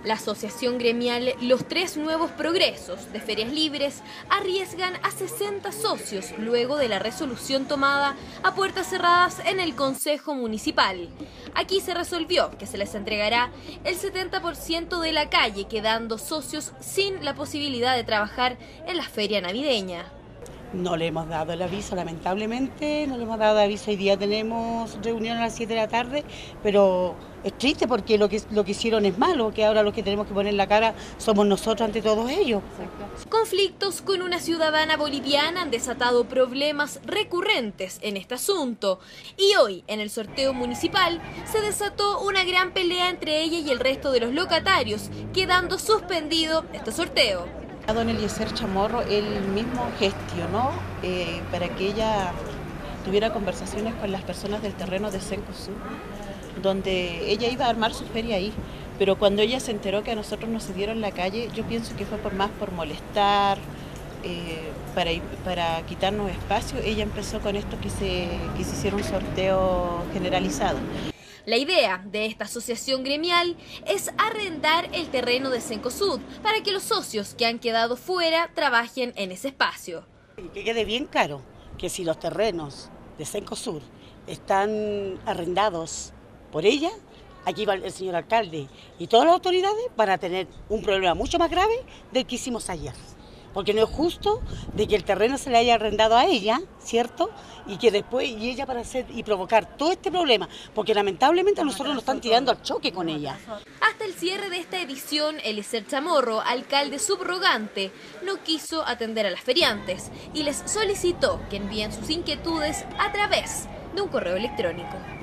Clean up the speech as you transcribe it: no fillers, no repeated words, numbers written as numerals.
La asociación gremial Los Tres Nuevos Progresos de Ferias Libres arriesgan a 60 socios luego de la resolución tomada a puertas cerradas en el Consejo Municipal. Aquí se resolvió que se les entregará el 70% de la calle, quedando socios sin la posibilidad de trabajar en la feria navideña. No le hemos dado el aviso, lamentablemente, no le hemos dado aviso. Hoy día tenemos reunión a las 7 de la tarde, pero es triste porque lo que hicieron es malo, que ahora los que tenemos que poner la cara somos nosotros ante todos ellos. Conflictos con una ciudadana boliviana han desatado problemas recurrentes en este asunto. Y hoy, en el sorteo municipal, se desató una gran pelea entre ella y el resto de los locatarios, quedando suspendido este sorteo. Don Eliezer Chamorro, él mismo gestionó para que ella tuviera conversaciones con las personas del terreno de Cencosud, donde ella iba a armar su feria ahí. Pero cuando ella se enteró que a nosotros nos cedieron la calle, yo pienso que fue por molestar, para quitarnos espacio. Ella empezó con esto que se hiciera un sorteo generalizado. La idea de esta asociación gremial es arrendar el terreno de Cencosud para que los socios que han quedado fuera trabajen en ese espacio. Que quede bien claro que si los terrenos de Cencosud están arrendados por ella, aquí va el señor alcalde y todas las autoridades van a tener un problema mucho más grave del que hicimos ayer. Porque no es justo de que el terreno se le haya arrendado a ella, ¿cierto? Y que después ella para hacer y provocar todo este problema, porque lamentablemente a nosotros nos están tirando al choque con ella. Hasta el cierre de esta edición, Eliezer Chamorro, alcalde subrogante, no quiso atender a las feriantes y les solicitó que envíen sus inquietudes a través de un correo electrónico.